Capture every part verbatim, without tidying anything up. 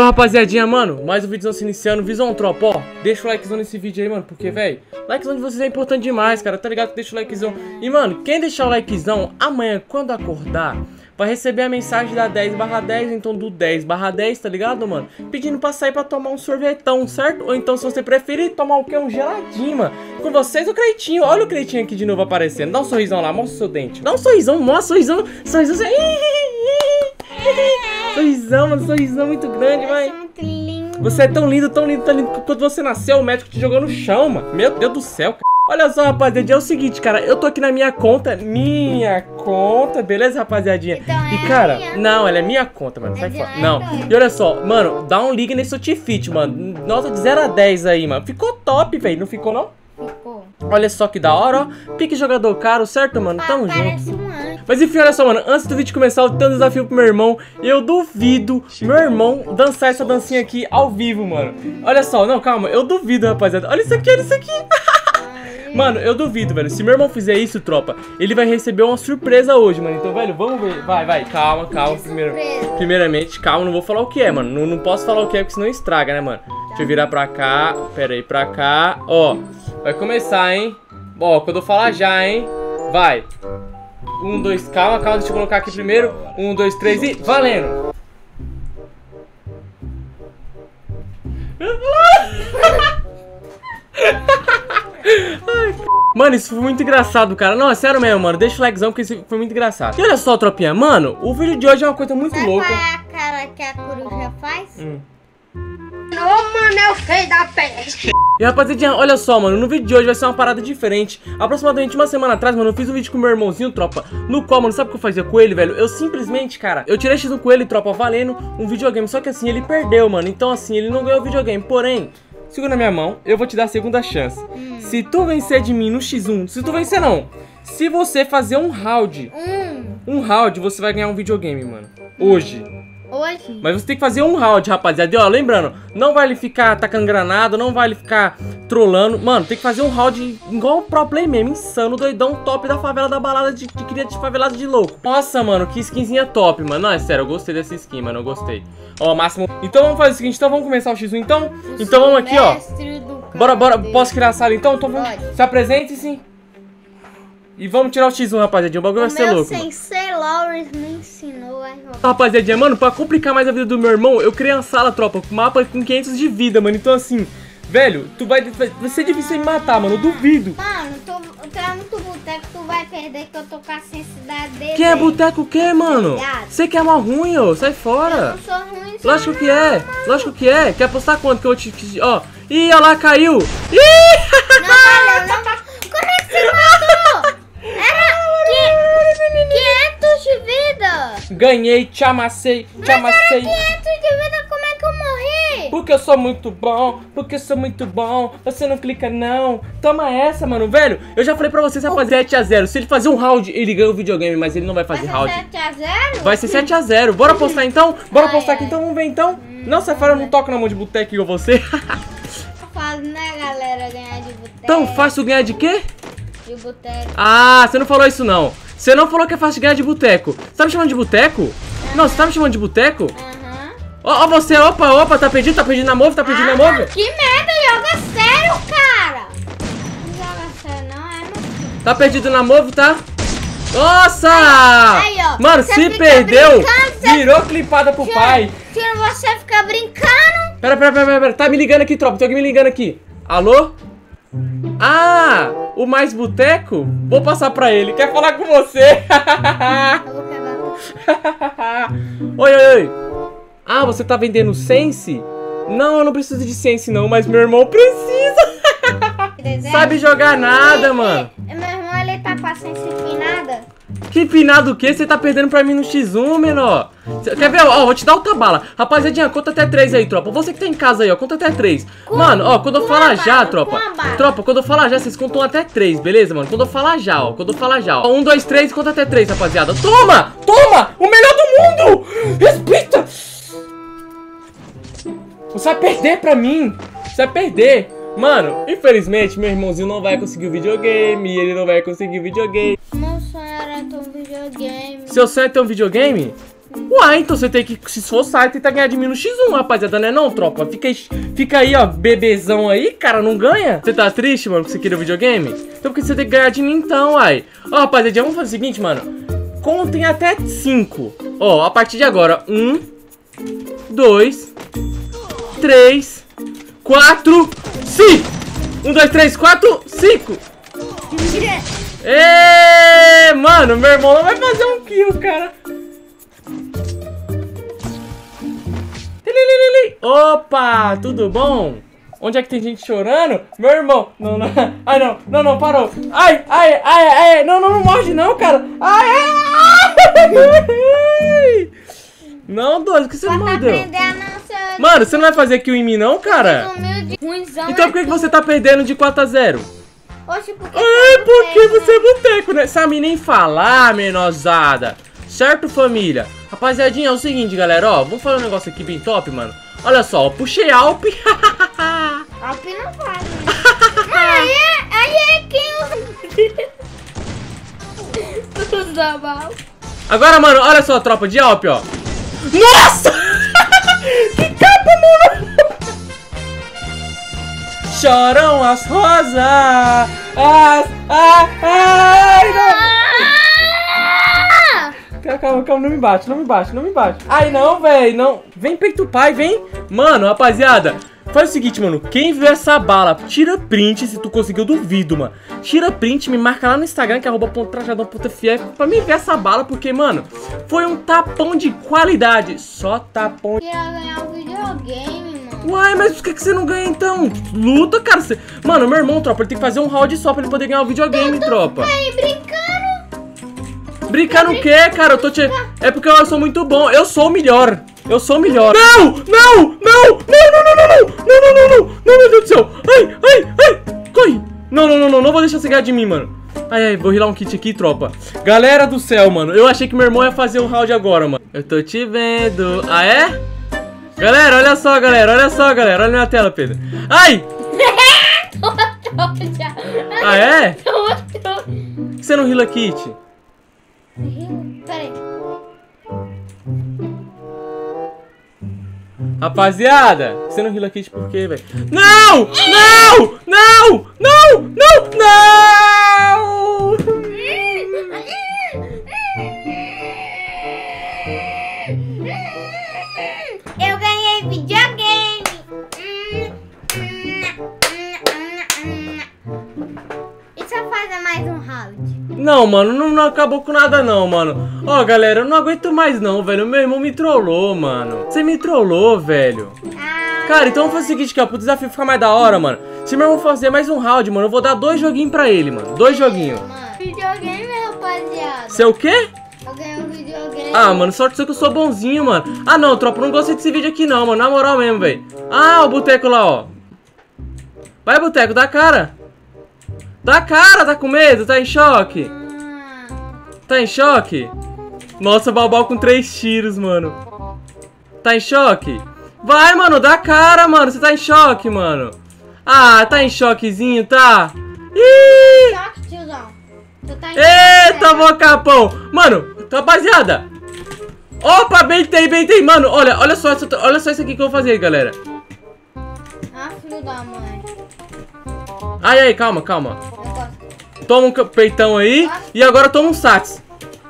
rapaziadinha, mano, mais um vídeo se iniciando, visão tropa, ó, deixa o likezão nesse vídeo aí, mano, porque, velho, likezão de vocês é importante demais, cara, tá ligado? Deixa o likezão. E, mano, quem deixar o likezão, amanhã, quando acordar, vai receber a mensagem da dez barra dez, então do dez barra dez, tá ligado, mano? Pedindo pra sair pra tomar um sorvetão, certo? Ou então, se você preferir, tomar o quê? Um geladinho, mano. Com vocês, o Cleitinho. Olha o Cleitinho aqui de novo aparecendo. Dá um sorrisão lá, mostra o seu dente. Dá um sorrisão, mostra o sorrisão. Sorrisão. Sorrisão, mano, sorrisão muito grande, vai. Você é tão lindo, tão lindo, tão lindo. Quando você nasceu, o médico te jogou no chão, mano. Meu Deus do céu, cara. Olha só, rapaziada, é o seguinte, cara, eu tô aqui na minha conta, minha conta, beleza, rapaziadinha? Então, e, é cara, minha. não, ela é minha conta, mano, sai Então, fora. é Não, doida. e olha só, mano, dá um liga nesse Utifit, mano, nota de zero a dez aí, mano, ficou top, velho, não ficou, não? Ficou. Olha só que da hora, ó, pique jogador caro, certo, mano? Tamo junto. Parece um anjo. Mas enfim, olha só, mano, antes do vídeo começar, eu tenho um desafio pro meu irmão. Eu duvido meu irmão dançar essa dancinha aqui ao vivo, mano. Olha só, não, calma, eu duvido, rapaziada. Olha isso aqui, olha isso aqui. Mano, eu duvido, velho. Se meu irmão fizer isso, tropa, ele vai receber uma surpresa hoje, mano. Então, velho, vamos ver. Vai, vai, calma, calma. Primeiro, primeiramente, calma, não vou falar o que é, mano. Não, não posso falar o que é, porque senão estraga, né, mano? Deixa eu virar pra cá. Pera aí, pra cá. Ó, vai começar, hein? Ó, quando eu falar já, hein? Vai. Um, dois, calma, calma. Deixa eu colocar aqui primeiro. Um, dois, três e valendo. Ai, mano, isso foi muito engraçado, cara. Não, é sério mesmo, mano. Deixa o likezão, porque isso foi muito engraçado. E olha só, tropinha, mano, o vídeo de hoje é uma coisa muito Sabe louca. qual é a cara que a coruja faz? Hum. Não, mano, é o feio da peste. E rapaziadinha, olha só, mano, no vídeo de hoje vai ser uma parada diferente. Aproximadamente uma semana atrás, mano, eu fiz um vídeo com meu irmãozinho, tropa. No qual, mano, sabe o que eu fazia com ele, velho? Eu simplesmente, cara, eu tirei X um com ele, tropa, valendo um videogame. Só que assim, ele perdeu, mano. Então assim, ele não ganhou o videogame. Porém, segura na minha mão, eu vou te dar a segunda chance. Hum. Se tu vencer de mim no X um, se tu vencer não, se você fazer um round, Hum. um round, você vai ganhar um videogame, mano. Hoje. Hoje? Mas você tem que fazer um round, rapaziada. E ó, lembrando, não vale ficar atacando granada, não vale ficar trolando. Mano, tem que fazer um round igual o pro play mesmo, insano, doidão, top da favela da balada de, de cria de favelado de louco. Nossa, mano, que skinzinha top, mano. Não, é sério, eu gostei dessa skin, mano, eu gostei. Ó, máximo. Então vamos fazer o seguinte, então vamos começar o X um então. Então vamos aqui, ó. Bora, bora, posso criar a sala então? Então vamos. Se apresente-se. E vamos tirar o X um, rapaziadinha. O bagulho vai ser louco. Sem ser Lawrence me ensinou a jogar. Rapaziadinha, mano, pra complicar mais a vida do meu irmão, eu criei uma sala, tropa, com mapa com quinhentos de vida, mano. Então assim, velho, tu vai, vai ser difícil você me matar, mano, eu duvido. Mano, tu, tu é muito boteco, tu vai perder que eu tô com a sensibilidade dele. Quem é boteco o quê, mano? Você que é mal ruim, ô, sai fora. Eu não sou ruim, Lógico que é, lógico que é. Quer apostar quanto que eu vou te... te- Ó, ih, olha lá, caiu. Ih! Não, valeu, não. Como é que você matou? Era quinhentos de vida. Ganhei, te amassei, te Mas era amassei. quinhentos de vida, como é que eu morri? Porque eu sou muito bom, porque eu sou muito bom. Você não clica não. Toma essa, mano, velho. Eu já falei pra vocês, rapaziada, sete a zero. Se ele fazer um round, ele ganha o videogame, mas ele não vai fazer round. Vai ser sete a zero? Vai ser sete a zero. Bora apostar então? Bora Ai, apostar aqui ai. então, vamos ver então. Não, sai fora, eu não toco na mão de boteco igual você. Faz, né, galera, ganhar de boteco. Tão fácil ganhar de quê? De boteco. Ah, você não falou isso não. Você não falou que é fácil ganhar de boteco. Você tá me chamando de boteco? Não, você tá me chamando de boteco? Aham. Ó, ó, você, opa, opa, tá perdido, tá perdido na move, tá perdido Ah, na move? mano, que merda, joga sério, cara. Não joga sério, não, é, meu. Tá perdido na move, tá? Nossa! Aí, ó. Mano, Você se fica perdeu, brincando, você- virou clipada pro pai. Se você fica brincando. Pera, pera, pera, pera, pera, tá me ligando aqui, tropa, tem alguém me ligando aqui. Alô? Ah, o mais boteco? Vou passar pra ele, quer falar com você? Eu vou pegar. Oi, oi, oi. Ah, você tá vendendo Sense? Não, eu não preciso de Sense não, mas meu irmão precisa. Sabe jogar nada, mano. Meu irmão, ele tá com a sense finada. Que finado o quê? Você tá perdendo pra mim no X um, menor. Cê, quer ver? Ó, vou te dar outra bala. Rapaziadinha, conta até três aí, tropa. Você que tá em casa aí, ó, conta até três. Mano, ó, quando eu falar já, tropa. Tropa, quando eu falar já, vocês contam até três, beleza, mano? Quando eu falar já, ó, quando eu falar já, ó. Um, dois, três, conta até três, rapaziada. Toma! Toma! O melhor do mundo! Respeita! Você vai perder pra mim. Você vai perder. Mano, infelizmente, meu irmãozinho não vai conseguir o videogame. Ele não vai conseguir o videogame. Meu sonho era ter um videogame. Seu sonho é ter um videogame? Uai, então você tem que se esforçar e tentar ganhar de mim no xis um, rapaziada, não é não, tropa? Fica, fica aí, ó, bebezão aí, cara, não ganha? Você tá triste, mano, que você queria o videogame? Então por que você tem que ganhar de mim então, uai? Ó, rapaziada, vamos fazer o seguinte, mano. Contem até cinco. Ó, a partir de agora. Um, dois, três, quatro, cinco. Um, dois, três, quatro, cinco. Ê, mano, meu irmão não vai fazer um kill, cara. Opa, tudo bom? Onde é que tem gente chorando? Meu irmão. Não, não. Ai, não. Não, não, parou. Ai, ai, ai, ai. Não, não, não morde não, cara. Ai, ai, ai. Não, doido, por que você não mordeu? Mano, você não vai fazer kill em mim não, cara? Então por que você tá perdendo de quatro a zero? Oxe, porque Ai, porque você é boteco, né? Sabe nem falar, menosada. Certo, família? Rapaziadinha, é o seguinte, galera, ó. Vamos fazer um negócio aqui bem top, mano. Olha só, ó, puxei Alp. Alp não faz, né? Mano, aí é, aí é quem usa mal. Agora, mano, olha só a tropa de Alp, ó. Nossa! Que capa, mano! Choram as rosas. As, ah, ai, não. Calma, calma, não me bate, não me bate, não me bate. Ai, não, velho, não. Vem, peito pai, vem. Mano, rapaziada, faz o seguinte, mano. Quem viu essa bala, tira print se tu conseguiu, eu duvido, mano. Tira print, me marca lá no Instagram, que é arroba trajadão.f pra mim ver essa bala, porque, mano, foi um tapão de qualidade. Só tapão. Queria ganhar o videogame, mano. Uai, mas por que, que você não ganha, então? Luta, cara. Você... Mano, meu irmão, tropa, ele tem que fazer um round só pra ele poder ganhar o videogame, tropa. Aí, brincando. Brincar no quê, cara? Eu tô te... É porque eu sou muito bom. Eu sou o melhor. Eu sou o melhor. Não! Não! Não! Não, não, não, não, não! Não, não, não, não! Não, meu Deus do céu! Ai, ai, ai! Corre! Não, não, não, não. Não vou deixar você ganhar de mim, mano. Ai, ai, vou rilar um kit aqui, tropa. Galera do céu, mano. Eu achei que meu irmão ia fazer o round agora, mano. Eu tô te vendo. Ah, é? Galera, olha só, galera. Olha só, galera. Olha minha tela, Pedro. Ai! Ah, é? Por que você não rila kit? Peraí. Rapaziada, você não rila kit por quê, velho? Não! Não! Não! Não! Não! Não! Eu ganhei videogame. E só fazer mais um round. Não, mano, não, não acabou com nada não, mano. Ó, galera, eu não aguento mais não, velho. Meu irmão me trollou, mano. Você me trollou, velho. Ah. Cara, então vamos fazer o seguinte, cara, pro desafio ficar mais da hora, mano. Se meu irmão fazer mais um round, mano, eu vou dar dois joguinhos pra ele, mano. Dois joguinhos. Mano, videogame, rapaziada. Você é o quê? Eu ganhei um videogame. Ah, mano, sorte sua que eu sou bonzinho, mano. Ah, não, tropa, não gostei desse vídeo aqui não, mano. Na moral mesmo, velho. Ah, o boteco lá, ó. Vai, boteco, dá cara. Dá cara, tá com medo? Tá em choque? Ah. Tá em choque? Nossa, Balbal com três tiros, mano. Tá em choque? Vai, mano, dá cara, mano. Você tá em choque, mano. Ah, tá em choquezinho, tá? Ih! Choque, tiozão. Tu tá em Eita, bocapão. Mano, rapaziada. Opa, beitei, beitei. Mano, olha, olha só, olha só isso aqui que eu vou fazer, galera. Ah, filho da mãe. Ai, ai, calma, calma. Toma um peitão aí. E agora toma um sax.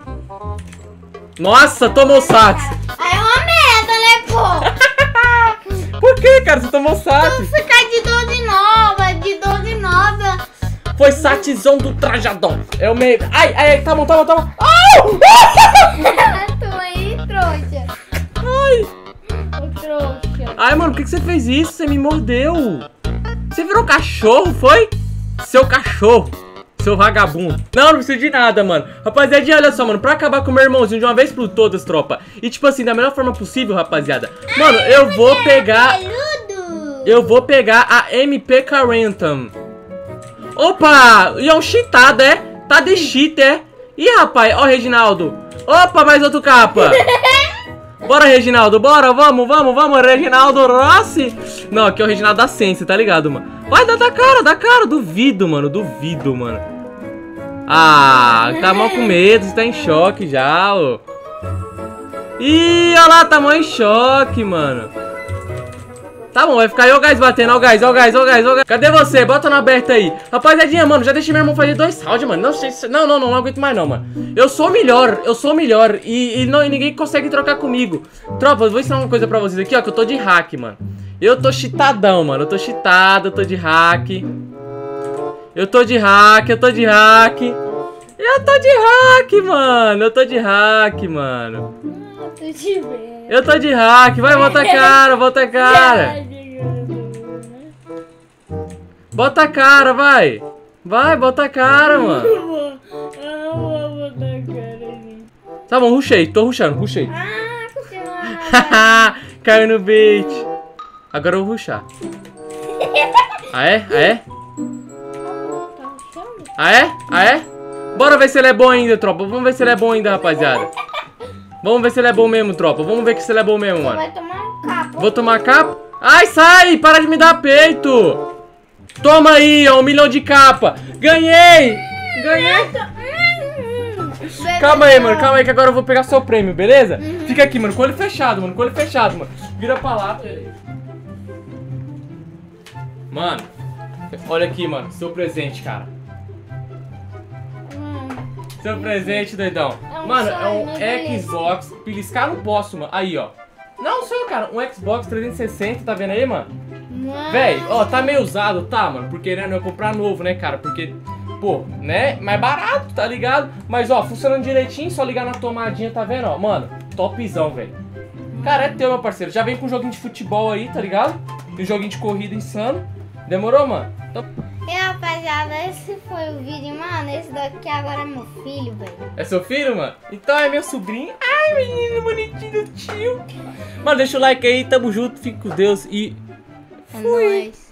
Nossa, tomou sax. Aí é uma merda, né, pô? Por que, cara? Você tomou sax? Tu ficar de doze nova, de doze nova. Foi saxzão do trajadão. É o meio. Ai, ai, ai, tá bom, tá bom, tá bom. Au! Tu aí, trouxa. Ai. O trouxa. Ai, mano, por que, que você fez isso? Você me mordeu. Você virou cachorro, foi? Seu cachorro. Seu vagabundo. Não, não preciso de nada, mano. Rapaziada, olha só, mano. Pra acabar com o meu irmãozinho de uma vez por todas, tropa. E tipo assim, da melhor forma possível, rapaziada. Mano, eu vou pegar... Eu vou pegar a M P quarenta. Opa! E é um cheatado, é? Tá de cheat, é? Ih, rapaz. Ó, Reginaldo. Opa, mais outro capa. Bora, Reginaldo, bora, vamos, vamos, vamos, Reginaldo Rossi. Não, aqui é o Reginaldo da Sense, tá ligado, mano? Vai, dá, dá cara, dá cara, duvido, mano, duvido, mano. Ah, tá mal com medo, você tá em choque já, ô. Ih, olha lá, tá mó em choque, mano. Tá bom, vai ficar aí o gás batendo, ó o gás, ó o gás, ó o gás, ó o gás. Cadê você? Bota na aberta aí. Rapaziadinha, mano, já deixei meu irmão fazer dois rounds, mano. Não sei se... Não, não, não, não aguento mais não, mano. Eu sou melhor, eu sou melhor. E, e, não, e ninguém consegue trocar comigo. Tropa, eu vou ensinar uma coisa pra vocês aqui, ó, que eu tô de hack, mano. Eu tô cheatadão, mano. Eu tô cheatado, eu tô de hack. Eu tô de hack, eu tô de hack. Eu tô de hack, mano. Eu tô de hack, mano. Eu tô te vendo. Eu tô de hack. Vai, bota a cara, bota a cara. Bota a cara, vai. Vai, bota a cara, mano. Eu vou botar a cara. Tá bom, rushei. Tô rushando, rushei. Ah, continua. Caiu no bait. Agora eu vou rushar. Ah, é? Ah, é? Ah, é? Ah, é? Bora ver se ele é bom ainda, tropa. Vamos ver se ele é bom ainda, rapaziada. Vamos ver se ele é bom mesmo, tropa. Vamos ver se ele é bom mesmo, mano. Vai tomar um capa. Vou tomar capa? Ai, sai! Para de me dar peito! Toma aí, ó, um milhão de capa. Ganhei! Ganhei! Calma aí, mano, calma aí que agora eu vou pegar seu prêmio, beleza? Fica aqui, mano, com o olho fechado, mano, com o olho fechado, mano. Vira pra lá. Mano, olha aqui, mano, seu presente, cara. Seu presente, doidão. É um Mano, sonho, é um Xbox. Beliscar não posso, mano. Aí, ó. Não, sonho, cara. Um Xbox trezentos e sessenta, tá vendo aí, mano? Véi, ó, tá meio usado, tá, mano? Porque, né, não é comprar novo, né, cara? Porque, pô, né, mais barato, tá ligado? Mas, ó, funcionando direitinho, só ligar na tomadinha, tá vendo, ó? Mano, topzão, velho. Cara, é teu, meu parceiro. Já vem com um joguinho de futebol aí, tá ligado? E um joguinho de corrida insano. Demorou, mano? Então... E rapaziada, esse foi o vídeo, mano. Esse daqui agora é meu filho, velho. É seu filho, mano? Então é meu sobrinho. Ai, menino bonitinho do tio. Mano, deixa o like aí, tamo junto, fique com Deus e... É nóis.